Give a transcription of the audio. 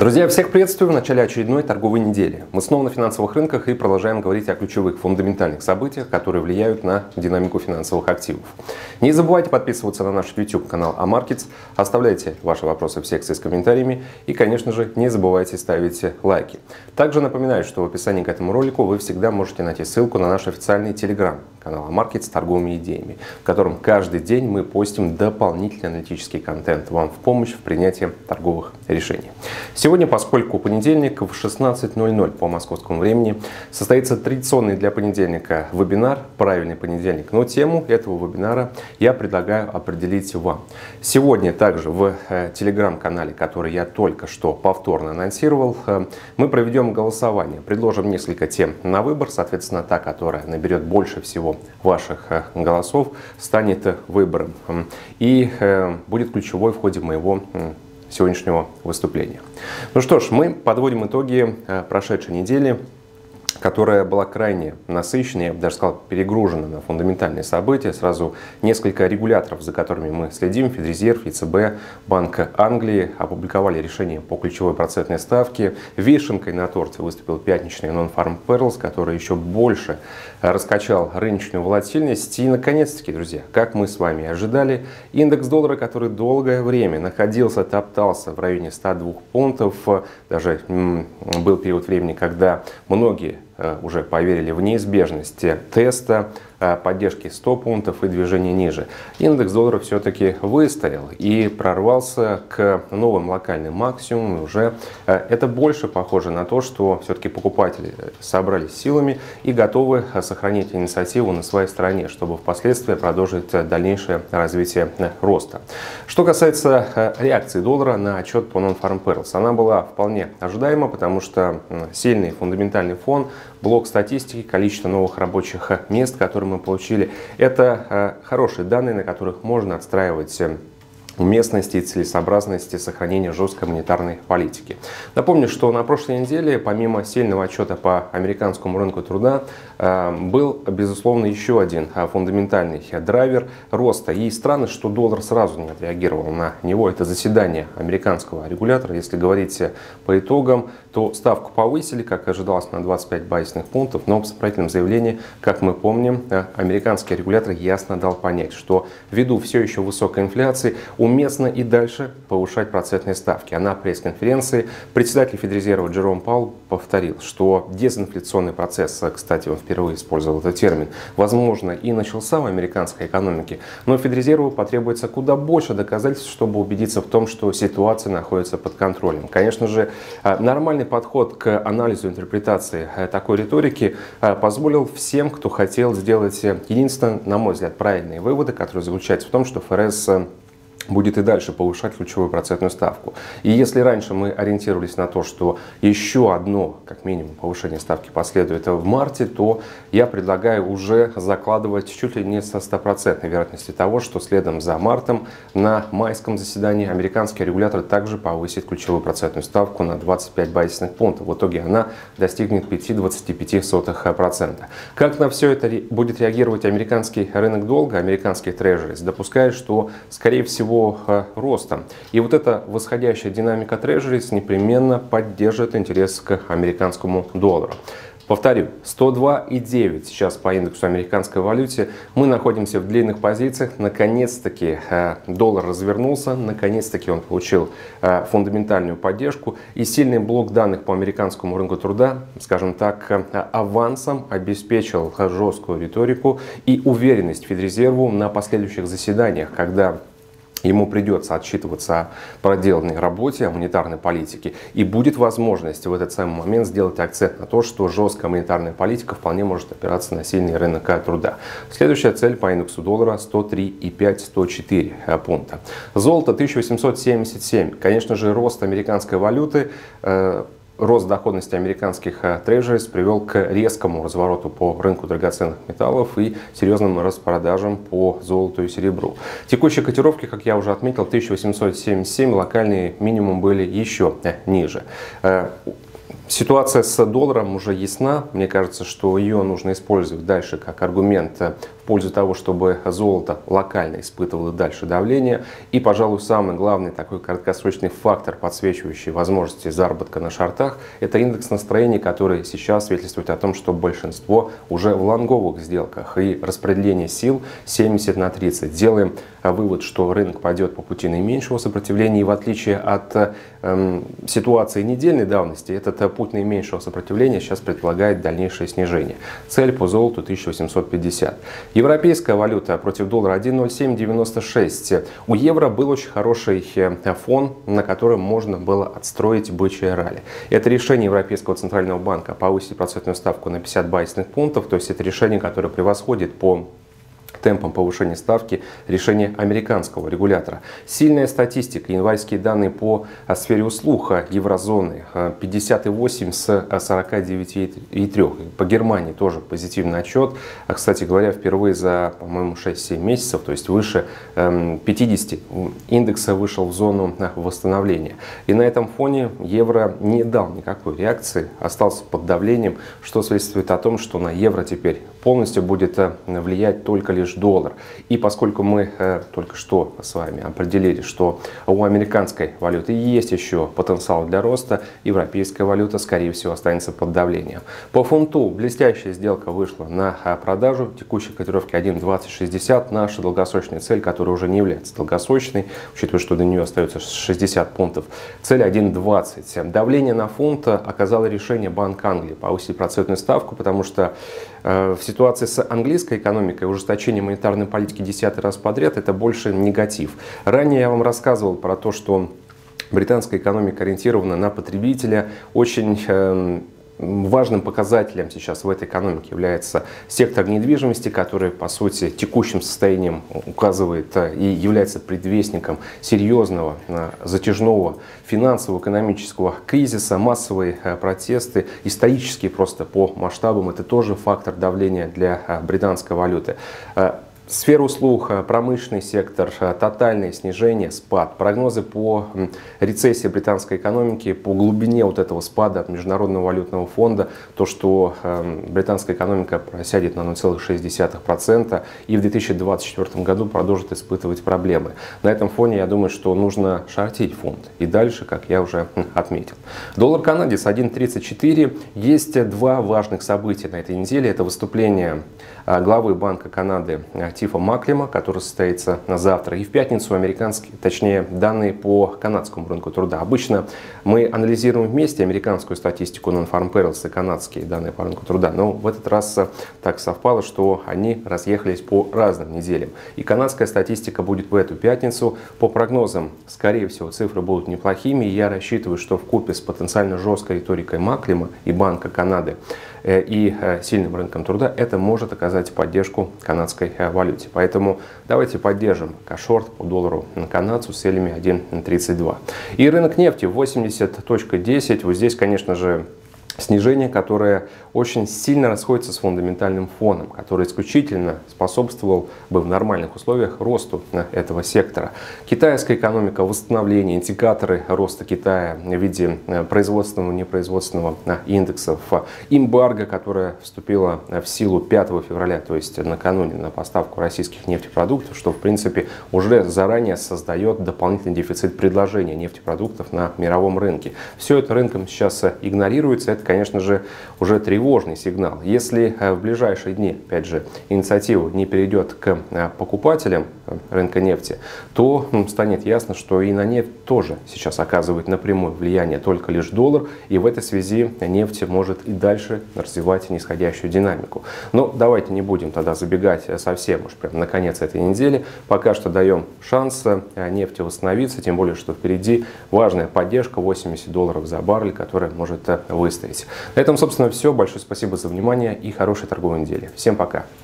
Друзья, всех приветствую в начале очередной торговой недели. Мы снова на финансовых рынках и продолжаем говорить о ключевых фундаментальных событиях, которые влияют на динамику финансовых активов. Не забывайте подписываться на наш YouTube-канал Амаркетс, оставляйте ваши вопросы в секции с комментариями и, конечно же, не забывайте ставить лайки. Также напоминаю, что в описании к этому ролику вы всегда можете найти ссылку на наш официальный телеграм-канал Амаркетс с торговыми идеями, в котором каждый день мы постим дополнительный аналитический контент вам в помощь в принятии торговых решений. Сегодня, поскольку понедельник в 16:00 по московскому времени, состоится традиционный для понедельника вебинар «Правильный понедельник». Но тему этого вебинара я предлагаю определить вам. Сегодня также в телеграм-канале, который я только что повторно анонсировал, мы проведем голосование. Предложим несколько тем на выбор. Соответственно, та, которая наберет больше всего ваших голосов, станет выбором. И будет ключевой в ходе моего сегодняшнего выступления. Ну что ж, мы подводим итоги прошедшей недели, которая была крайне насыщенной, я бы даже сказал, перегружена на фундаментальные события. Сразу несколько регуляторов, за которыми мы следим, Федрезерв, ЕЦБ, Банк Англии, опубликовали решение по ключевой процентной ставке. Вишенкой на торте выступил пятничный Non-Farm Payrolls, который еще больше раскачал рыночную волатильность. И, наконец-таки, друзья, как мы с вами ожидали, индекс доллара, который долгое время находился, топтался в районе 102 пунктов, даже был период времени, когда многие уже поверили в неизбежность теста, поддержки 100 пунктов и движения ниже. Индекс доллара все-таки выстоял и прорвался к новым локальным максимумам. Уже это больше похоже на то, что все-таки покупатели собрались силами и готовы сохранить инициативу на своей стороне, чтобы впоследствии продолжить дальнейшее развитие роста. Что касается реакции доллара на отчет по Non-Farm Payrolls, она была вполне ожидаема, потому что сильный фундаментальный фон, блок статистики, количество новых рабочих мест, которые мы получили, это хорошие данные, на которых можно отстраивать уместности и целесообразности сохранения жесткой монетарной политики. Напомню, что на прошлой неделе, помимо сильного отчета по американскому рынку труда, был, безусловно, еще один фундаментальный драйвер роста. И странно, что доллар сразу не отреагировал на него. Это заседание американского регулятора. Если говорить по итогам, то ставку повысили, как ожидалось, на 25 базисных пунктов. Но в сопроводительном заявлении, как мы помним, американский регулятор ясно дал понять, что ввиду все еще высокой инфляции, уместно и дальше повышать процентные ставки. А на пресс-конференции председатель Федрезерва Джером Пауэлл повторил, что дезинфляционный процесс, кстати, он впервые использовал этот термин, возможно, и начался в американской экономике, но Федрезерву потребуется куда больше доказательств, чтобы убедиться в том, что ситуация находится под контролем. Конечно же, нормальный подход к анализу интерпретации такой риторики позволил всем, кто хотел сделать единственно, на мой взгляд, правильные выводы, которые заключаются в том, что ФРС будет и дальше повышать ключевую процентную ставку. И если раньше мы ориентировались на то, что еще одно, как минимум, повышение ставки последует в марте, то я предлагаю уже закладывать чуть ли не со 100% вероятностью того, что следом за мартом на майском заседании американский регулятор также повысит ключевую процентную ставку на 25 базисных пунктов. В итоге она достигнет 5,25%. Как на все это будет реагировать американский рынок долга, американский трежерис, допускает, что, скорее всего, ростом. И вот эта восходящая динамика трежерис непременно поддержит интерес к американскому доллару. Повторю, 102,9 сейчас по индексу американской валюте. Мы находимся в длинных позициях. Наконец-таки доллар развернулся. Наконец-таки он получил фундаментальную поддержку. И сильный блок данных по американскому рынку труда, скажем так, авансом обеспечил жесткую риторику и уверенность Федрезерву на последующих заседаниях, когда ему придется отчитываться о проделанной работе, о монетарной политике. И будет возможность в этот самый момент сделать акцент на то, что жесткая монетарная политика вполне может опираться на сильный рынок труда. Следующая цель по индексу доллара 103,5-104 пункта. Золото 1877. Конечно же, рост американской валюты, рост доходности американских трежерис привел к резкому развороту по рынку драгоценных металлов и серьезным распродажам по золоту и серебру. Текущие котировки, как я уже отметил, 1877, локальные минимум были еще ниже. Ситуация с долларом уже ясна. Мне кажется, что ее нужно использовать дальше как аргумент в пользу того, чтобы золото локально испытывало дальше давление. И, пожалуй, самый главный такой краткосрочный фактор, подсвечивающий возможности заработка на шортах, это индекс настроений, который сейчас свидетельствует о том, что большинство уже в лонговых сделках и распределение сил 70/30. Делаем вывод, что рынок пойдет по пути наименьшего сопротивления, и в отличие от ситуации недельной давности, этот путь наименьшего сопротивления сейчас предполагает дальнейшее снижение. Цель по золоту 1850. Европейская валюта против доллара 1.0796. У евро был очень хороший фон, на котором можно было отстроить бычье ралли. Это решение Европейского центрального банка повысить процентную ставку на 50 базисных пунктов, то есть это решение, которое превосходит по темпом повышения ставки решение американского регулятора. Сильная статистика, январские данные по сфере услуг еврозоны 58 с 49,3. По Германии тоже позитивный отчет. Кстати говоря, впервые за, по-моему, 6-7 месяцев, то есть выше 50 индекса вышел в зону восстановления. И на этом фоне евро не дал никакой реакции, остался под давлением, что свидетельствует о том, что на евро теперь полностью будет влиять только лишь доллар. И поскольку мы только что с вами определили, что у американской валюты есть еще потенциал для роста, европейская валюта, скорее всего, останется под давлением. По фунту блестящая сделка вышла на продажу. Текущей котировки 1.2060. Наша долгосрочная цель, которая уже не является долгосрочной, учитывая, что до нее остается 60 пунктов. Цель 1.20. Давление на фунт оказало решение Банк Англии повысить процентную ставку, потому что в ситуации с английской экономикой ужесточение монетарной политики 10-й раз подряд — это больше негатив. Ранее я вам рассказывал про то, что британская экономика ориентирована на потребителя. Очень важным показателем сейчас в этой экономике является сектор недвижимости, который, по сути, текущим состоянием указывает и является предвестником серьезного, затяжного финансово-экономического кризиса, массовые протесты, исторические просто по масштабам. Это тоже фактор давления для британской валюты. Сфера услуг, промышленный сектор, тотальное снижение, спад. Прогнозы по рецессии британской экономики, по глубине вот этого спада от Международного валютного фонда, то, что британская экономика просядет на 0,6% и в 2024 году продолжит испытывать проблемы. На этом фоне я думаю, что нужно шортить фунт. И дальше, как я уже отметил. Доллар-канадец 1.34. Есть два важных события на этой неделе. Это выступление главы Банка Канады Тифа Маклема, который состоится завтра, и в пятницу американские, точнее, данные по канадскому рынку труда. Обычно мы анализируем вместе американскую статистику Non-Farm Payrolls и канадские данные по рынку труда, но в этот раз так совпало, что они разъехались по разным неделям. И канадская статистика будет в эту пятницу. По прогнозам, скорее всего, цифры будут неплохими, и я рассчитываю, что вкупе с потенциально жесткой риторикой Маклема и Банка Канады и сильным рынком труда это может оказать поддержку канадской валюте. Поэтому давайте поддержим шорт по доллару канадцу с целями 1.32. И рынок нефти 80.10. Вот здесь, конечно же, снижение, которое очень сильно расходится с фундаментальным фоном, который исключительно способствовал бы в нормальных условиях росту этого сектора. Китайская экономика, восстановление, индикаторы роста Китая в виде производственного и непроизводственного индексов, эмбарго, которое вступило в силу 5 февраля, то есть накануне, на поставку российских нефтепродуктов, что в принципе уже заранее создает дополнительный дефицит предложения нефтепродуктов на мировом рынке. Все это рынком сейчас игнорируется. Это, конечно же, уже тревожный сигнал. Если в ближайшие дни, опять же, инициатива не перейдет к покупателям рынка нефти, то станет ясно, что и на нефть тоже сейчас оказывает напрямую влияние только лишь доллар, и в этой связи нефть может и дальше развивать нисходящую динамику. Но давайте не будем тогда забегать совсем уж прям на конец этой недели. Пока что даем шанс нефти восстановиться, тем более, что впереди важная поддержка $80 за баррель, которая может выстоять. На этом, собственно, все. Большое спасибо за внимание и хорошей торговой недели. Всем пока!